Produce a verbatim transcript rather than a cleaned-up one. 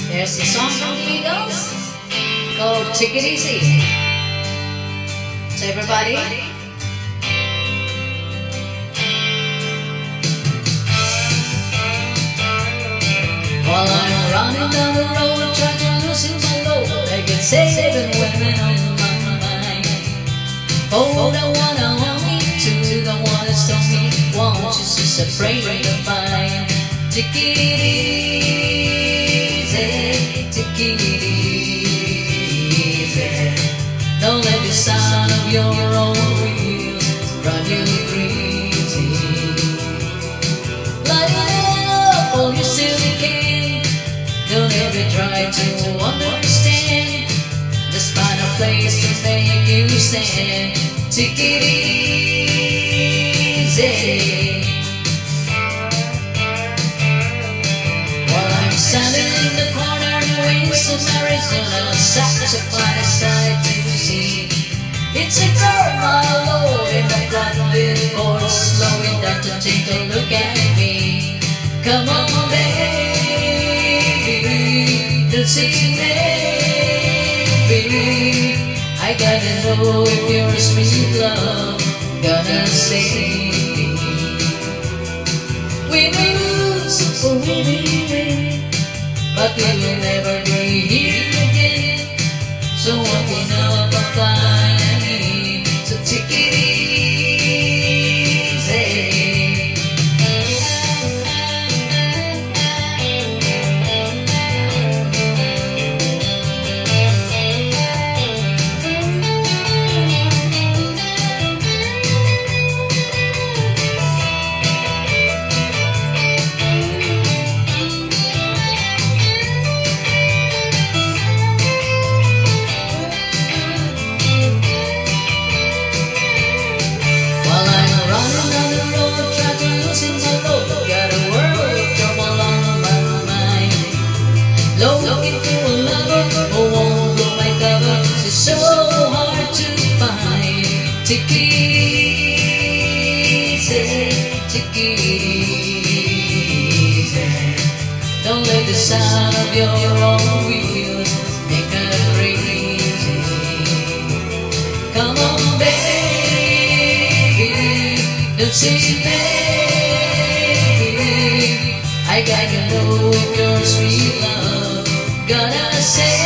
There's a song from the Eagles called Take It Easy. So everybody, while I'm running down the road trying to loosen my load, I get seven women on my mind. Oh, the one I want me to, the one that's told me once is just afraid of mine. Take it easy, take it easy. Don't let the sound of your own wheels run you crazy. Light it up all you still can. Don't ever try to understand. Just find a place to make you stand. Take it easy. Standing in the corner in Winston, Arizona, such a fine sight to see. It's a third mile low in the flat billboard, slowing down to take a look at me. Come on, baby, don't see baby. I gotta know if your sweet love gonna stay. We may lose or we may win, but we will never be here again. So walking up a climb, so take it easy. Looking for a lover who won't blow my cover. She's so hard to find. Take it easy, take it easy. Don't let the sound of your own wheels make her crazy. Come on, baby, don't say baby. I gotta know if your sweet love gonna say